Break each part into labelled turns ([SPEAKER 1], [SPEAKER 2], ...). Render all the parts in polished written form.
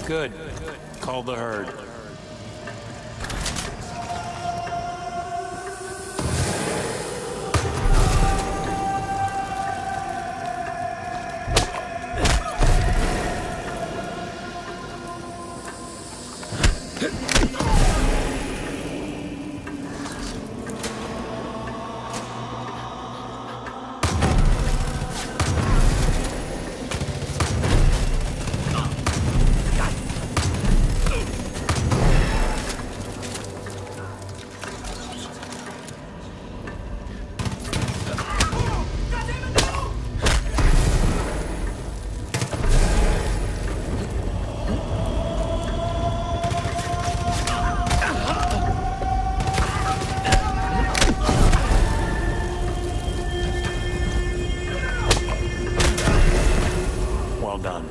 [SPEAKER 1] Good. Call the herd. Well done.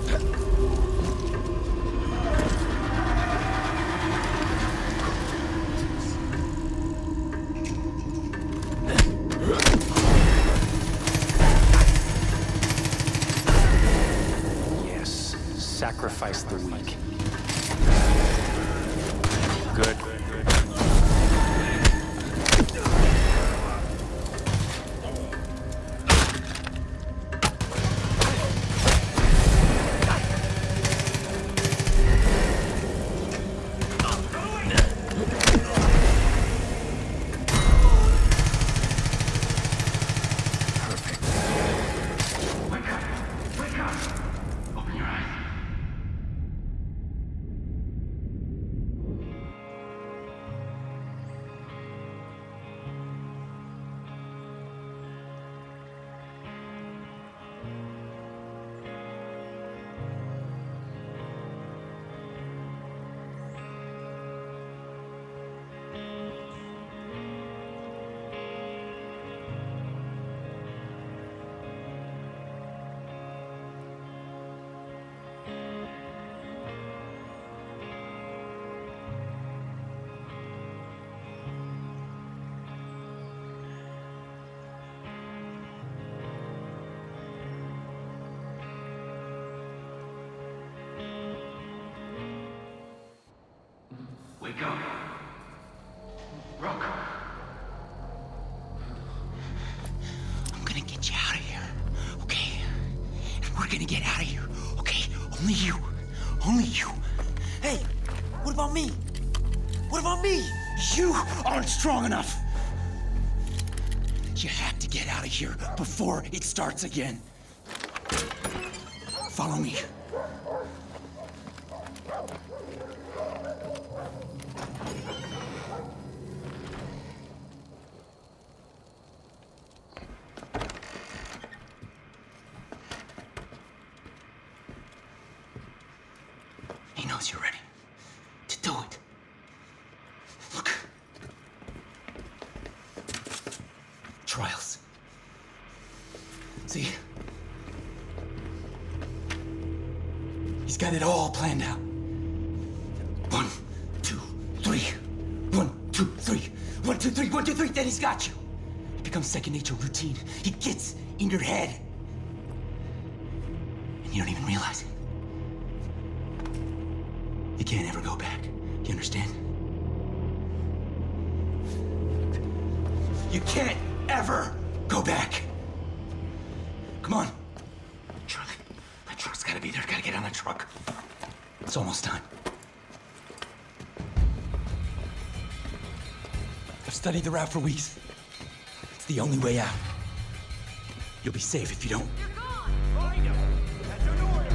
[SPEAKER 1] Yes, sacrifice the weak. Good.
[SPEAKER 2] Wake up. Rook. I'm gonna get you out of here, okay? And we're gonna get out of here, okay? Only you. Only you. Hey, what about me? What about me? You aren't strong enough. You have to get out of here before it starts again. Follow me. He knows you're ready to do it. Look. Trials. See? He's got it all planned out. 1, 2, 3. 1, 2, 3. 1, 2, 3. 1, 2, 3. Then he's got you. It becomes second nature, routine. He gets in your head. And you don't even realize it. You can't ever go back. You understand? You can't ever go back. Come on. Truck. That truck's gotta be there. Gotta get on the truck. It's almost time. I've studied the route for weeks. It's the only way out. You'll be safe if you don't.
[SPEAKER 3] You're gone! Find him! That's an order!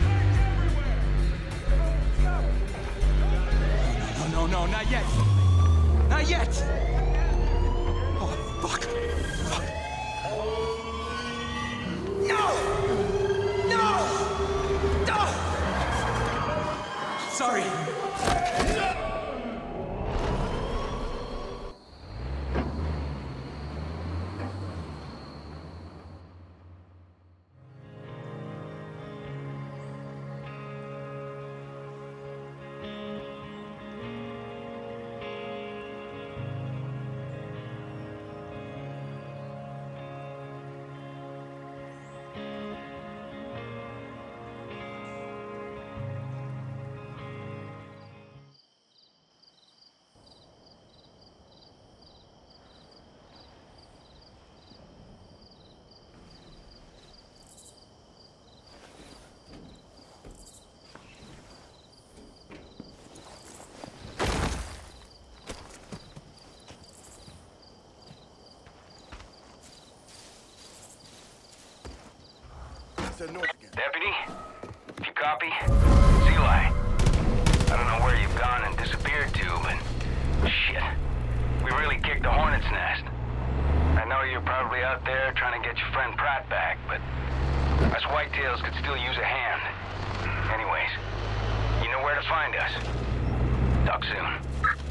[SPEAKER 3] Search everywhere!
[SPEAKER 2] No, not yet. Not yet. Oh, fuck. Fuck. No! Sorry.
[SPEAKER 4] to north again.
[SPEAKER 5] Deputy, if you copy, it's Eli. I don't know where you've gone and disappeared to, but shit. We really kicked the hornet's nest. I know you're probably out there trying to get your friend Pratt back, but us whitetails could still use a hand. Anyways, you know where to find us. Talk soon.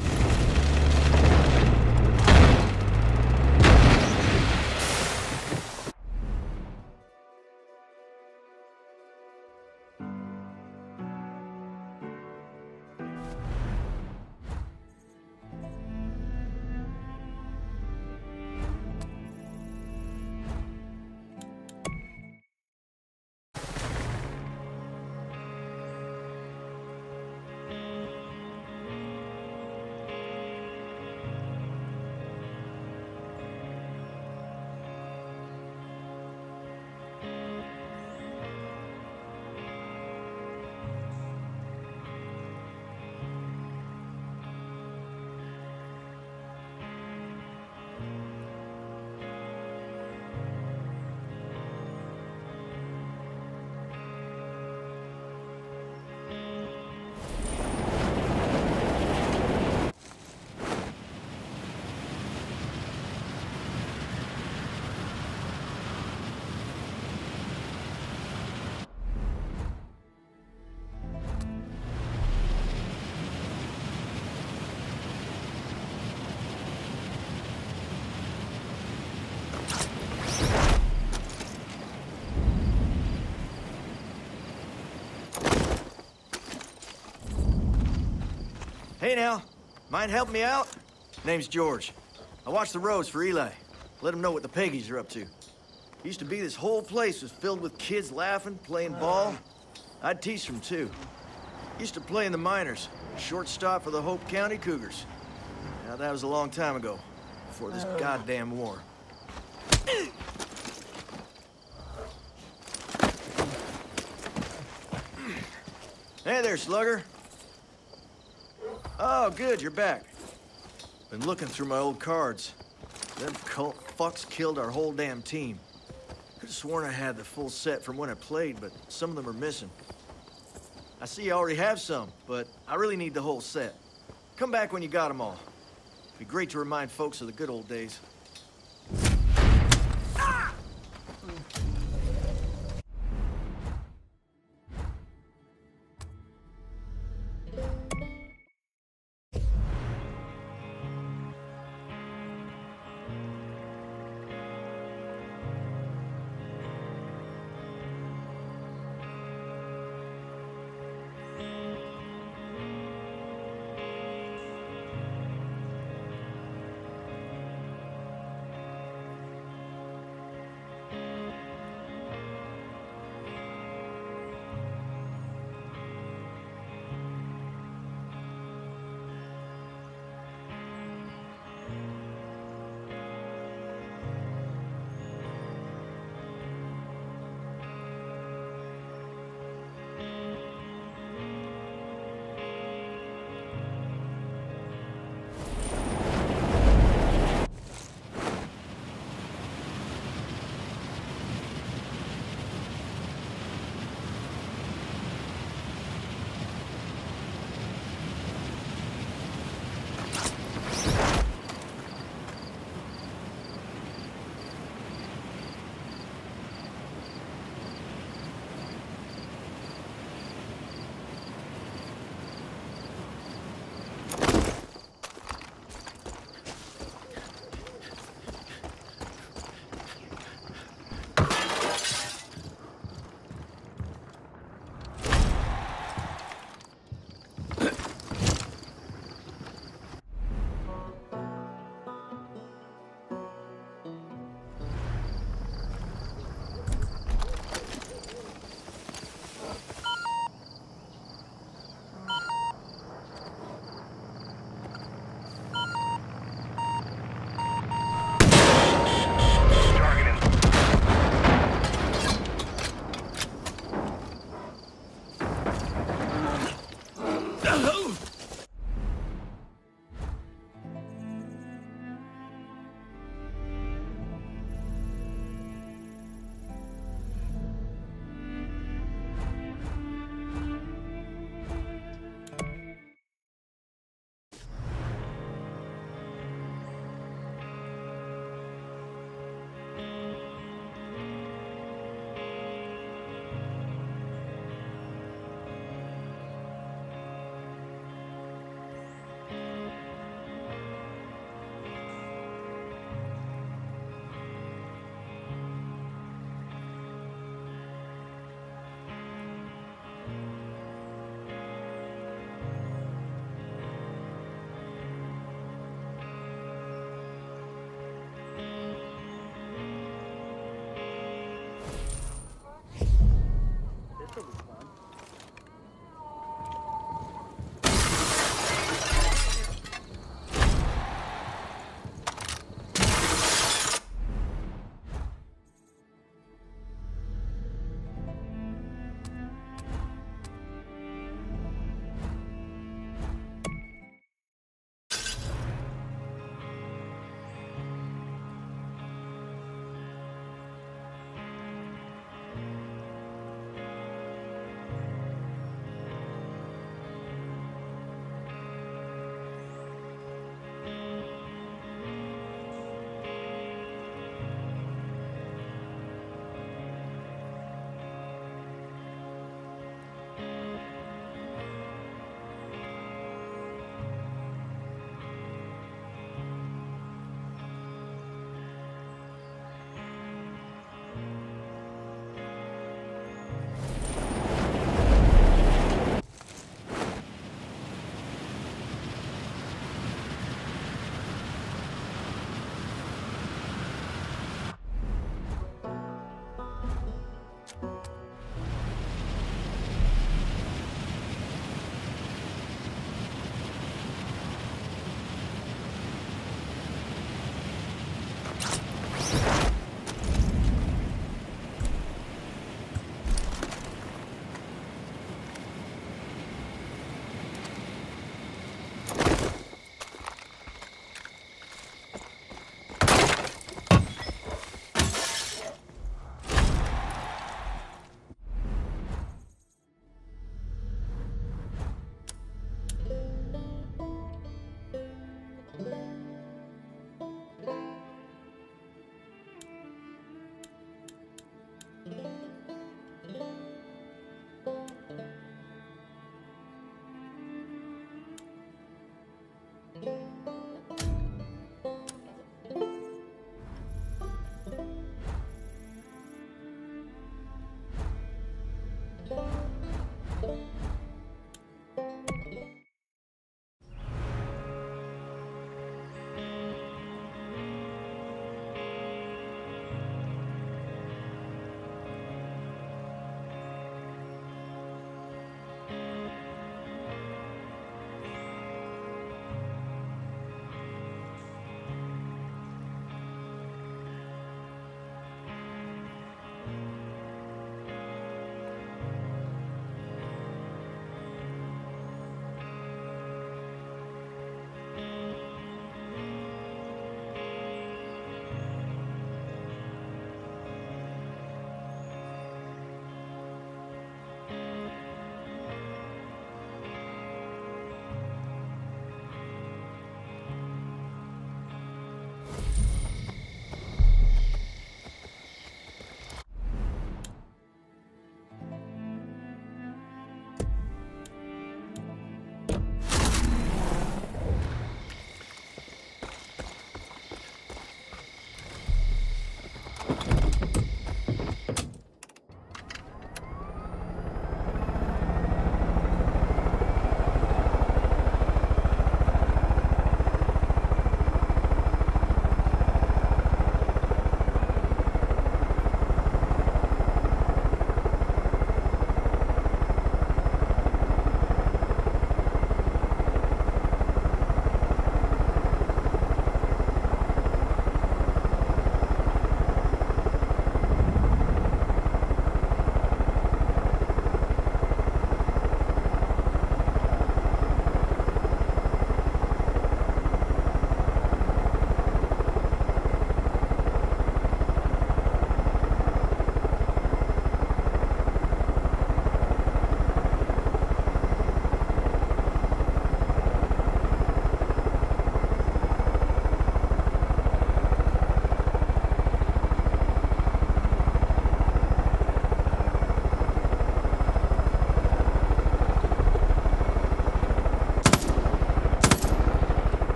[SPEAKER 6] Hey now, mind helping me out? Name's George. I watch the roads for Eli. Let him know what the Peggies are up to. Used to be this whole place was filled with kids laughing, playing ball. I'd teach them too. Used to play in the minors, shortstop for the Hope County Cougars. Now that was a long time ago, before this goddamn war. Hey there, Slugger. Oh, good, you're back. Been looking through my old cards. Them cult fucks killed our whole damn team. Could've sworn I had the full set from when I played, but some of them are missing. I see you already have some, but I really need the whole set. Come back when you got them all. Be great to remind folks of the good old days.
[SPEAKER 4] you